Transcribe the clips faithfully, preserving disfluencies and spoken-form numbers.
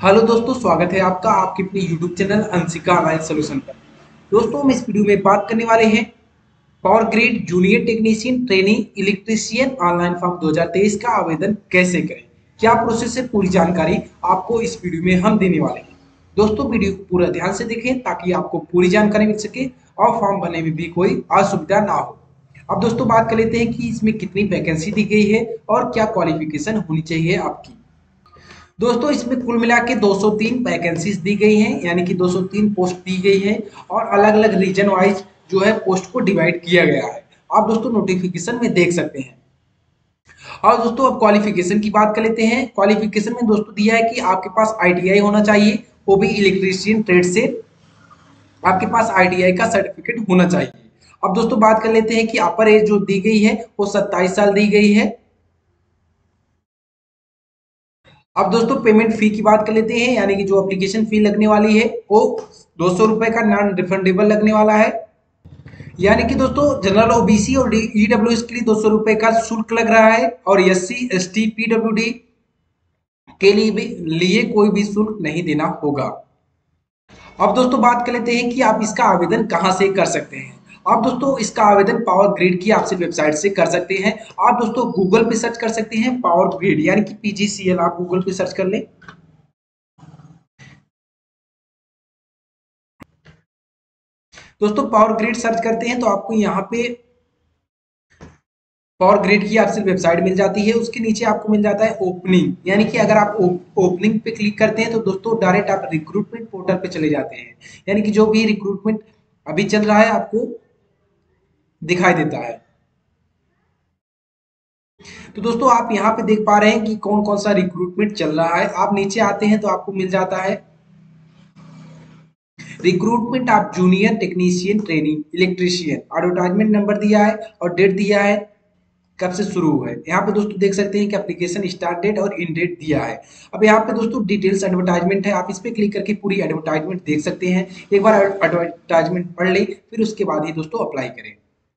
Hello दोस्तों, स्वागत है आपका आपके अपने YouTube channel Anshika online solution पर। दोस्तों, हम इस वीडियो में बात करने वाले हैं power grid junior technician training electrician online form दो हज़ार तेईस का आवेदन कैसे करें, क्या प्रोसेस है, पूरी जानकारी आपको इस वीडियो में हम देने वाले हैं। दोस्तों, वीडियो को पूरा ध्यान से देखें ताकि आपको पूरी जानकारी मिल सके और फॉर्म भरने में भी कोई असुविधा ना हो। अब दोस्तों, बात कर लेते हैं कि इसमें कितनी वैकेंसी दी गई है और क्या क्वालिफिकेशन होनी चाहिए आपकी। दोस्तों, इसमें कुल मिला के दो सौ तीन वैकेंसीज दी गई हैं, यानी कि दो सौ तीन पोस्ट दी गई है और अलग अलग रीजन वाइज जो है पोस्ट को डिवाइड किया गया है। आप दोस्तों नोटिफिकेशन में देख सकते हैं। और दोस्तों, अब क्वालिफिकेशन की बात कर लेते हैं। क्वालिफिकेशन में दोस्तों दिया है कि आपके पास आई टी आई होना चाहिए, वो भी इलेक्ट्रीशियन ट्रेड से। आपके पास आई टी आई का सर्टिफिकेट होना चाहिए। अब दोस्तों, बात कर लेते हैं कि अपर एज जो दी गई है वो सत्ताईस साल दी गई है। अब दोस्तों, पेमेंट फी की बात कर लेते हैं, यानी कि जो एप्लीकेशन फी लगने वाली है वो दो सौ रुपए का नॉन रिफंडेबल लगने वाला है। यानी कि दोस्तों, जनरल ओ बी सी और ई डब्ल्यू एस के लिए दो सौ रुपए का शुल्क लग रहा है और S C S T P W D के लिए भी लिए कोई भी शुल्क नहीं देना होगा। अब दोस्तों, बात कर लेते हैं कि आप इसका आवेदन कहां से कर सकते हैं। आप दोस्तों इसका आवेदन पावर ग्रिड की आपसे वेबसाइट से कर सकते हैं। आप दोस्तों गूगल पे सर्च कर सकते हैं पावर ग्रिड, यानी कि पी जी सी एल, आप गूगल पे सर्च कर लें। दोस्तों, पावर ग्रिड सर्च करते हैं तो आपको यहाँ पे पावर ग्रिड की आपसे वेबसाइट मिल जाती है। उसके नीचे आपको मिल जाता है ओपनिंग, यानी कि अगर आप ओपनिंग पे क्लिक करते हैं तो दोस्तों डायरेक्ट आप रिक्रूटमेंट पोर्टल पे चले जाते हैं, यानी कि जो भी रिक्रूटमेंट अभी चल रहा है आपको दिखाई देता है। तो दोस्तों, आप यहाँ पे देख पा रहे हैं कि कौन कौन सा रिक्रूटमेंट चल रहा है। आप नीचे आते हैं तो आपको मिल जाता है recruitment of junior technician training electrician. Advertisement number दिया है और डेट दिया है कब से शुरू हुआ है। यहाँ पे दोस्तों देख सकते हैं कि एप्लीकेशन स्टार्ट डेट और इन डेट दिया है। अब यहाँ पे दोस्तों डिटेल्स एडवर्टाइजमेंट है, आप इस पे क्लिक करके पूरी एडवर्टाइजमेंट देख सकते हैं। एक बार एडवर्टाइजमेंट पढ़ ले, फिर उसके बाद ही दोस्तों अप्लाई करें।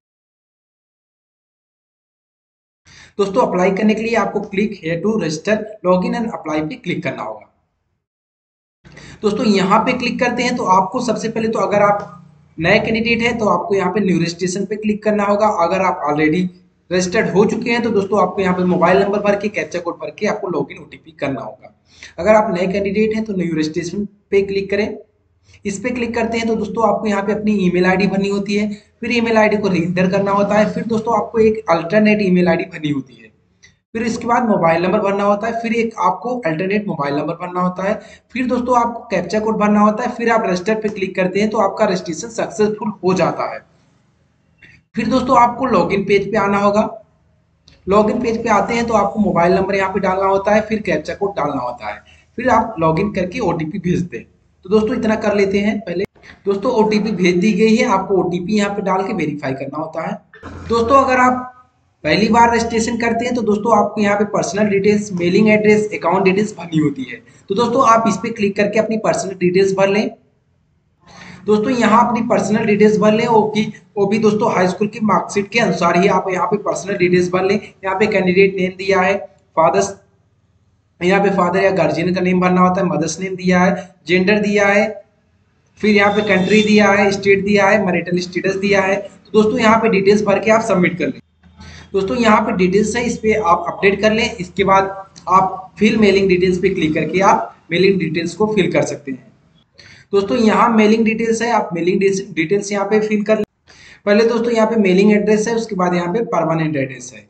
दोस्तों, अप्लाई करने के लिए आपको click here to register login and apply पे क्लिक करना होगा। दोस्तों, यहाँ पे क्लिक करते हैं तो आपको सबसे पहले तो अगर आप नए कैंडिडेट हैं तो आपको यहाँ पे न्यू रजिस्ट्रेशन पे क्लिक करना होगा। अगर आप ऑलरेडी रजिस्टर्ड हो चुके हैं तो दोस्तों आपको यहाँ पे मोबाइल नंबर भर के कैप्चा कोड भर के आपको लॉगिन ओ टी पी करना होगा। अगर आप नए कैंडिडेट हैं तो न्यू रजिस्ट्रेशन पे क्लिक करें। इस पे क्लिक करते हैं तो दोस्तों आपको यहाँ पे अपनी ईमेल आईडी भरनी होती है। फिर ईमेल आईडी को रीएंटर करना होता है। फिर दोस्तों आपको एक अल्टरनेट ईमेल आईडी भरनी होती है। फिर इसके बाद मोबाइल नंबर भरना होता है। फिर एक आपको अल्टरनेट मोबाइल नंबर भरना होता है। फिर दोस्तों आपको कैप्चा कोड भरना होता है। फिर आप रजिस्टर पे क्लिक करते हैं तो आपका रजिस्ट्रेशन सक्सेसफुल हो जाता है। फिर दोस्तों आपको लॉगिन पेज पे आना होगा। लॉगिन पेज पे आते हैं तो आपको मोबाइल नंबर यहाँ पे डालना होता है, फिर कैप्चा कोड डालना होता है। फिर आप लॉगिन करके ओ टी पी भेजते हैं। तो दोस्तों इतना कर लेते हैं पहले। दोस्तों, ओ टी पी भेज दी गई है, आपको ओ टी पी यहाँ पे डाल के वेरीफाई करना होता है। दोस्तों, अगर आप पहली बार रजिस्ट्रेशन करते हैं तो दोस्तों आपको यहाँ पे personal details, mailing address, account details भरनी होती है। तो दोस्तों आप इस पे क्लिक करके अपनी पर्सनल डिटेल्स भर लें। दोस्तों, यहाँ अपनी पर्सनल डिटेल्स भर लें, वो की वो भी दोस्तों हाई स्कूल की मार्कशीट के अनुसार ही आप यहाँ पे पर्सनल डिटेल्स भर लें। यहाँ पे कैंडिडेट नेम दिया है, फादर्स, यहाँ पे फादर या गार्जियन का नेम भरना होता है, मदर्स नेम दिया है, जेंडर दिया है, फिर यहाँ पे कंट्री दिया है, स्टेट दिया है, मैरिटल स्टेटस दिया है। तो दोस्तों यहाँ पे डिटेल्स भर के आप सबमिट कर लें। दोस्तों, यहाँ पे डिटेल्स है, इस पे आप अपडेट कर लें। इसके बाद आप फिल मेलिंग डिटेल्स पे क्लिक करके आप मेलिंग डिटेल्स को फिल कर सकते हैं। दोस्तों, यहाँ मेलिंग डिटेल्स है, आप मेलिंग डिटेल्स यहाँ पे फिल कर लें। पहले दोस्तों यहाँ पे मेलिंग एड्रेस है, उसके बाद यहाँ पे परमानेंट एड्रेस है।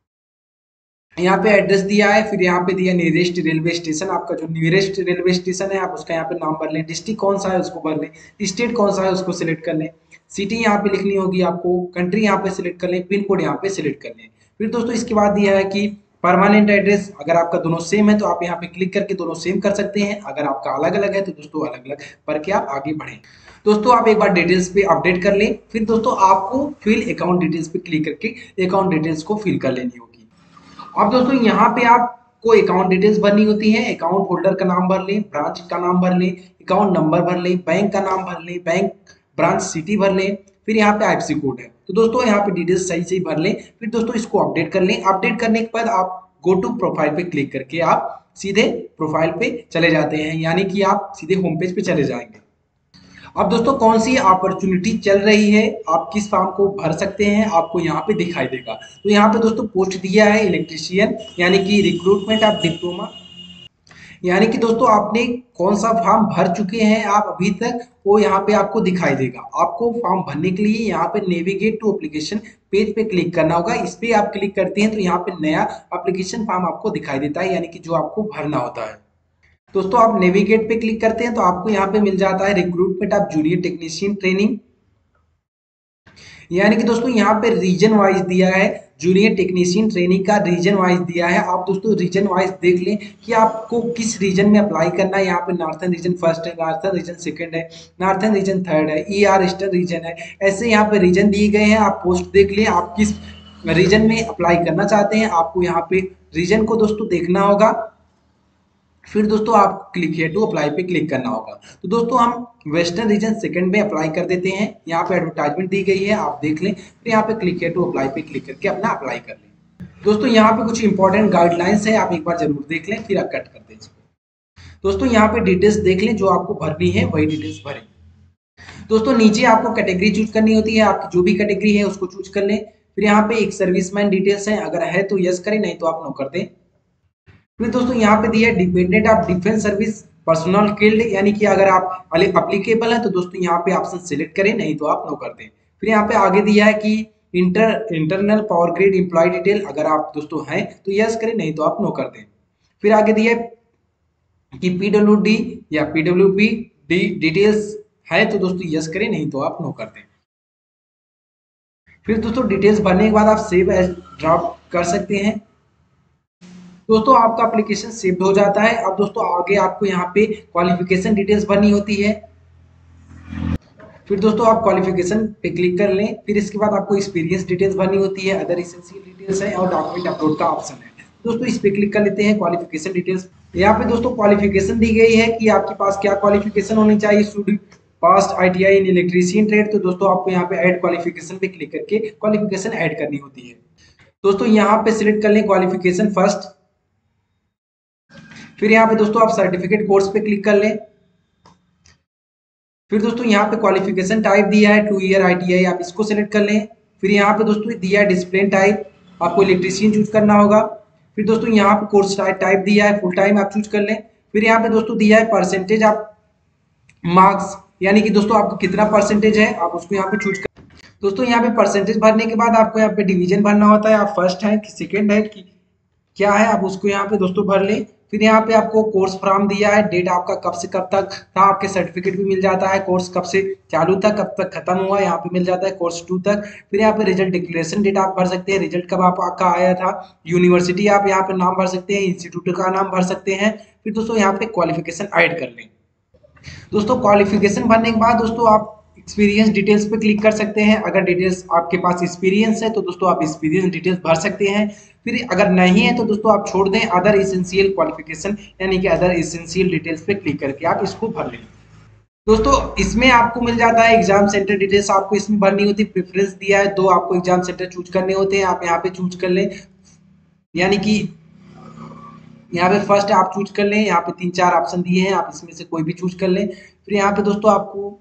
यहाँ पे एड्रेस दिया है, फिर यहाँ पे दिया नियरेस्ट रेलवे स्टेशन। आपका जो नियरेस्ट रेलवे स्टेशन है आप उसका यहाँ पे नाम भर लें। डिस्ट्रिक्ट कौन सा है उसको भर लें। स्टेट कौन सा है उसको सिलेक्ट कर लें। सिटी यहाँ पे लिखनी होगी आपको। कंट्री यहाँ पे सिलेक्ट कर लें। पिन कोड यहाँ पे सिलेक्ट कर लें। फिर दोस्तों इसके बाद दिया है कि परमानेंट एड्रेस, अगर आपका दोनों सेम है तो आप यहाँ पे क्लिक करके दोनों सेम कर सकते हैं। अगर आपका अलग अलग है तो दोस्तों अलग अलग भर के आप आगे बढ़ें। दोस्तों, आप एक बार डिटेल्स पे अपडेट कर लें। फिर दोस्तों आपको फिल अकाउंट डिटेल्स पे क्लिक करके अकाउंट डिटेल्स को फिल कर लेनी होगी। अब दोस्तों यहाँ पे आपको अकाउंट डिटेल्स भरनी होती है। अकाउंट होल्डर का नाम भर लें, ब्रांच का नाम भर लें, अकाउंट नंबर भर लें, बैंक का नाम भर लें, बैंक ब्रांच सिटी भर लें, फिर यहाँ पे आई एफ सी कोड है। तो दोस्तों यहाँ पे डिटेल्स सही सही भर लें। फिर दोस्तों इसको अपडेट कर लें। अपडेट करने के बाद आप गो टू प्रोफाइल पे क्लिक करके आप सीधे प्रोफाइल पे चले जाते हैं, यानी कि आप सीधे होम पेज पे चले जाएंगे। अब दोस्तों कौन सी अपॉर्चुनिटी चल रही है, आप किस फॉर्म को भर सकते हैं, आपको यहाँ पे दिखाई देगा। तो यहाँ पे दोस्तों पोस्ट दिया है इलेक्ट्रीशियन, यानी कि रिक्रूटमेंट ऑफ डिप्लोमा, यानी कि दोस्तों आपने कौन सा फॉर्म भर चुके हैं आप अभी तक, वो यहाँ पे आपको दिखाई देगा। आपको फॉर्म भरने के लिए यहाँ पे नेविगेट टू एप्लीकेशन पेज पे क्लिक करना होगा। इस पे आप क्लिक करते हैं तो यहाँ पे नया एप्लीकेशन फॉर्म आपको दिखाई देता है, यानी कि जो आपको भरना होता है। दोस्तों आप नेविगेट पे क्लिक करते हैं तो आपको यहाँ पे मिल जाता है recruitment of junior technician training, यानी कि दोस्तों यहाँ पे रीजन वाइज दिया है, जूनियर टेक्नीशियन ट्रेनिंग का रीजन वाइज दिया है। आप दोस्तों रीजन वाइज देख लें कि आपको किस रीजन में अप्लाई करना है। यहाँ पे नॉर्थन रीजन फर्स्ट है, नॉर्थन रीजन सेकंड है, नॉर्थन रीजन थर्ड है, ई आर ईस्टर्न रीजन है, ऐसे यहाँ पे रीजन दिए गए हैं। आप पोस्ट देख लें आप किस रीजन में अप्लाई करना चाहते हैं, आपको यहाँ पे रीजन को दोस्तों देखना होगा। फिर दोस्तों आप क्लिक हियर टू अप्लाई पे क्लिक करना होगा। तो दोस्तों हम वेस्टर्न रीजन सेकंड में अप्लाई कर देते हैं। यहाँ पे एडवर्टाइजमेंट दी गई है, आप देख लें। फिर यहाँ पे क्लिक हियर टू अप्लाई पे क्लिक करके अपना अप्लाई कर लें। दोस्तों यहाँ पे कुछ इंपॉर्टेंट गाइडलाइंस है, आप एक बार जरूर देख लें, फिर आप कट कर दें इसको। दोस्तों यहाँ पे डिटेल्स देख लें, जो आपको भरनी है वही डिटेल्स भरें। दोस्तों नीचे आपको कैटेगरी चूज करनी होती है, आपकी जो भी कैटेगरी है उसको चूज कर लें। फिर यहाँ पे एक सर्विसमैन डिटेल्स है, अगर है तो यस करें, नहीं तो आप नो कर दें। फिर दोस्तों यहाँ पे दिया है dependent of defence service personnel field, यानी कि अगर आप अप्लीकेबल है तो दोस्तों यहाँ पे ऑप्शन सिलेक्ट करें, नहीं तो आप नो कर दें। फिर यहाँ पे आगे दिया है कि inter internal power grid employee detail, अगर आप दोस्तों हैं तो यस करें, नहीं तो आप नो कर दें। फिर आगे दिया है कि पीडब्ल्यू डी या पीडब्ल्यू पी डी डिटेल्स है तो दोस्तों यस करें, नहीं तो आप नो कर दें। फिर दोस्तों डिटेल्स भरने के बाद आप सेव एज ड्राफ्ट कर सकते हैं। दोस्तों आपका एप्लीकेशन सेव्ड हो जाता है। अब दोस्तों आगे आपको यहाँ पे क्वालिफिकेशन डिटेल्स भरनी होती है। फिर दोस्तों आप क्वालिफिकेशन पे क्लिक कर लें। फिर इसके बाद आपको एक्सपीरियंस डिटेल्स भरनी होती है, अदर एसेंशियल डिटेल्स है और डॉक्यूमेंट अपलोड का ऑप्शन है। दोस्तों इस पे क्लिक कर लेते हैं क्वालिफिकेशन डिटेल्स। यहाँ पे दोस्तों क्वालिफिकेशन दी गई है कि आपके पास क्या क्वालिफिकेशन होनी चाहिए। Should passed I T I in electrician trade, तो दोस्तों आपको यहाँ पे ऐड क्वालिफिकेशन पे क्लिक करके क्वालिफिकेशन ऐड करनी होती है। दोस्तों यहाँ पे सिलेक्ट कर लें क्वालिफिकेशन फर्स्ट। फिर यहाँ पे दोस्तों आप सर्टिफिकेट कोर्स पे क्लिक कर लें। फिर दोस्तों यहाँ पे क्वालिफिकेशन टाइप दिया है टू ईयर आईटीआई, आप इसको सिलेक्ट कर लें। फिर यहाँ पे दोस्तों दिया है डिसिप्लिन टाइप, आपको इलेक्ट्रीशियन चूज करना होगा। फिर दोस्तों यहाँ पे कोर्स टाइप दिया है फुल टाइम, आप चूज कर लें। फिर यहाँ पे दोस्तों दिया है परसेंटेज ऑफ मार्क्स, यानी कि दोस्तों आपको कितना परसेंटेज है आप उसको यहाँ पे चूज कर। दोस्तों यहाँ पे परसेंटेज भरने के बाद आपको यहाँ पे डिवीजन भरना होता है, आप फर्स्ट है कि सेकेंड है कि क्या है, आप उसको यहाँ पे दोस्तों भर लें। फिर यहाँ पे आपको कोर्स फ्रॉम दिया है, डेट आपका कब से कब तक था, आपके सर्टिफिकेट भी मिल जाता है, कोर्स कब से चालू था कब तक खत्म हुआ यहाँ पे मिल जाता है, कोर्स टू तक। फिर यहाँ पे रिजल्ट डिक्लेरेशन डेट आप भर सकते हैं, रिजल्ट कब आपका आया था, यूनिवर्सिटी आप यहाँ पे नाम भर सकते हैं, इंस्टीट्यूट का नाम भर सकते हैं। फिर दोस्तों यहाँ पे क्वालिफिकेशन ऐड कर लें। दोस्तों क्वालिफिकेशन भरने के बाद दोस्तों आप एक्सपीरियंस डिटेल्स पे क्लिक कर सकते हैं। अगर डिटेल्स आपके पास एक्सपीरियंस है तो दोस्तों आप एक्सपीरियंस डिटेल्स भर सकते हैं। फिर अगर नहीं है तो दोस्तों आप छोड़ दें अदर एसेंशियल क्वालिफिकेशन, यानी कि अदर एसेंशियल डिटेल्स पे क्लिक करके आप इसको भर लें। दोस्तों इसमें आपको मिल जाता है एग्जाम सेंटर डिटेल्स, आपको इसमें भरनी होती है। प्रेफरेंस दिया है, दो आपको एग्जाम सेंटर चूज करने होते हैं, आप यहाँ पे चूज कर लें, यानी कि यहाँ पे फर्स्ट आप चूज कर लें। यहाँ पे तीन चार ऑप्शन दिए हैं, आप इसमें से कोई भी चूज कर लें। फिर यहाँ पे दोस्तों आपको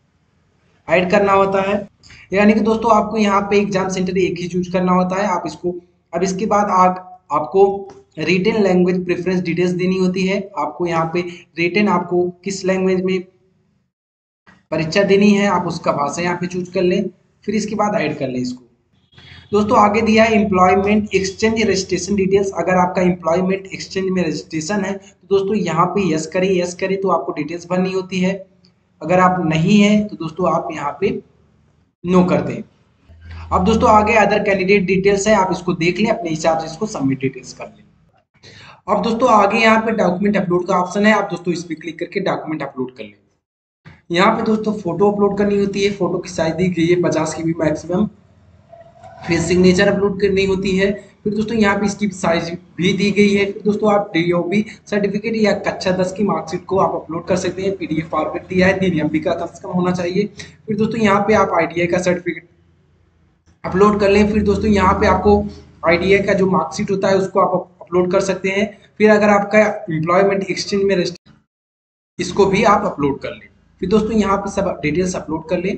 ऐड करना होता है, यानी कि दोस्तों आपको यहाँ पे एग्जाम सेंटर एक ही चूज करना होता है, आप इसको। अब इसके बाद आप आपको रिटन लैंग्वेज प्रेफरेंस डिटेल्स देनी होती है। आपको यहाँ पे रिटन आपको किस लैंग्वेज में परीक्षा देनी है, आप उसका भाषा यहाँ पे चूज कर लें। फिर इसके बाद ऐड कर लें इसको। दोस्तों आगे दिया है एम्प्लॉयमेंट एक्सचेंज रजिस्ट्रेशन डिटेल्स, अगर आपका एम्प्लॉयमेंट एक्सचेंज में रजिस्ट्रेशन है तो दोस्तों यहाँ पे यस करें, यस करें तो आपको डिटेल्स भरनी होती है। अगर आप नहीं है तो दोस्तों आप यहाँ पे नो कर दें। अब दोस्तों आगे अदर कैंडिडेट डिटेल्स है, आप इसको देख लें, अपने हिसाब से इसको सबमिट डिटेल्स कर लें। अब दोस्तों आगे यहाँ पे डॉक्यूमेंट अपलोड का ऑप्शन है, आप दोस्तों इस पे क्लिक करके डॉक्यूमेंट अपलोड कर लें। यहाँ पे दोस्तों फोटो अपलोड करनी होती है, फोटो की साइज दी गई है पचास की बी मैक्सिमम। फिर सिग्नेचर अपलोड करनी होती है। फिर दोस्तों यहाँ पे इसकी साइज भी दी गई है। फिर दोस्तों आप डीओबी सर्टिफिकेट या कक्षा दस की मार्कशीट को आप अपलोड कर सकते हैं, पीडीएफ फॉर्मेट दिया है, तीन एमबी का कम से कम होना चाहिए। फिर दोस्तों यहाँ पे आप आईटीआई का सर्टिफिकेट अपलोड कर लें। फिर दोस्तों यहाँ पे आपको आईटीआई का जो मार्कशीट होता है उसको आप अपलोड कर सकते हैं। फिर अगर आपका एम्प्लॉयमेंट एक्सचेंज में रजिस्टर, इसको भी आप अपलोड कर लें। फिर दोस्तों यहाँ पे सब डिटेल्स अपलोड कर लें।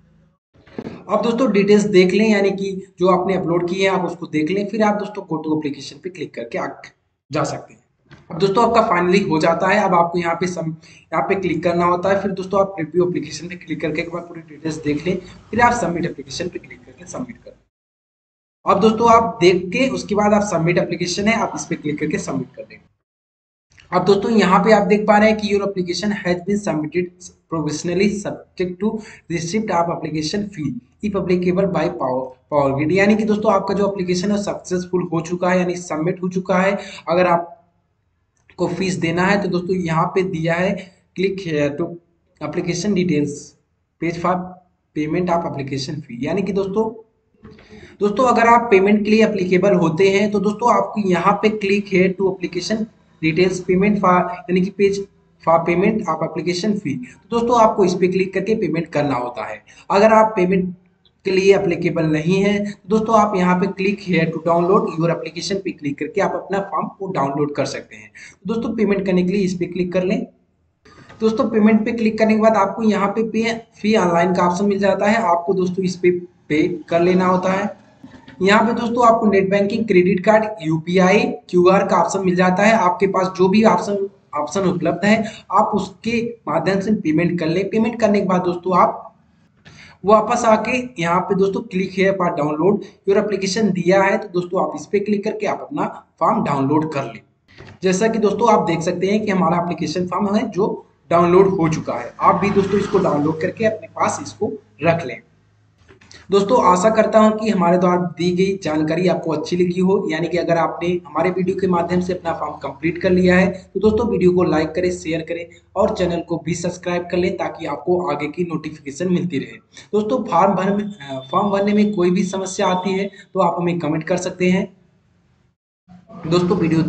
अब दोस्तों डिटेल्स देख लें, यानी कि जो आपने अपलोड की है आप उसको देख लें। फिर आप दोस्तों गो टू एप्लीकेशन पे क्लिक करके आप जा सकते हैं। अब दोस्तों आपका फाइनली हो जाता है। अब आपको यहाँ पे सम यहाँ पे क्लिक करना होता है। फिर दोस्तों आप रिव्यू एप्लीकेशन पे क्लिक करके एक बार पूरी डिटेल्स देख लें। फिर आप सबमिट एप्लीकेशन पे क्लिक करके सबमिट कर दें। अब दोस्तों आप देख के उसके बाद आप सबमिट एप्लीकेशन है, आप इस पे क्लिक करके सबमिट कर देंगे। अब दोस्तों यहाँ पे आप देख पा रहे हैं कि your application has been submitted provisionally subject to receipt of application fee if applicable by power power grid, यानी कि दोस्तों आपका जो एप्लीकेशन है सक्सेसफुल हो चुका है, यानी सबमिट हो चुका है। अगर आप को फीस देना है तो दोस्तों यहाँ पे दिया है click to application details page for payment of application fee, यानी कि दोस्तों दोस्तों अगर आप पेमेंट के लिए एप्लीकेबल होते हैं तो दोस्तों आपको यहाँ पे क्लिक है to application details payment for, यानी कि page for payment of application fee. तो दोस्तों आपको इस पे क्लिक करके पेमेंट करना होता है। अगर आप पेमेंट के लिए एप्लीकेबल नहीं है तो दोस्तों आप यहाँ पे click here to download your application पे क्लिक करके आप अपना फॉर्म को डाउनलोड कर सकते हैं। तो दोस्तों पेमेंट करने के लिए इस पे क्लिक कर लें। दोस्तों पेमेंट पे क्लिक करने के बाद आपको यहाँ पे पे फी ऑनलाइन का ऑप्शन मिल जाता है। आपको दोस्तों इस पे पे कर लेना होता है। यहाँ पे दोस्तों आपको net banking, credit card, UPI, QR का ऑप्शन मिल जाता है। आपके पास जो भी ऑप्शन ऑप्शन उपलब्ध है आप उसके माध्यम से पेमेंट कर लें। पेमेंट करने के बाद दोस्तों आप वापस आके यहाँ पे दोस्तों क्लिक है पर डाउनलोड योर एप्लीकेशन दिया है, तो दोस्तों आप इस पे क्लिक करके आप अपना फॉर्म डाउनलोड कर लें। जैसा कि दोस्तों आप देख सकते हैं कि हमारा एप्लीकेशन फॉर्म है जो डाउनलोड हो चुका है। आप भी दोस्तों इसको डाउनलोड करके अपने पास इसको रख लें। दोस्तों आशा करता हूं कि हमारे द्वारा दी गई जानकारी आपको अच्छी लगी हो, यानी कि अगर आपने हमारे वीडियो के माध्यम से अपना फॉर्म कंप्लीट कर लिया है तो दोस्तों वीडियो को लाइक करें, शेयर करें और चैनल को भी सब्सक्राइब कर लें ताकि आपको आगे की नोटिफिकेशन मिलती रहे। दोस्तों फॉर्म भर में फॉर्म भरने में कोई भी समस्या आती है तो आप हमें कमेंट कर सकते हैं। दोस्तों वीडियो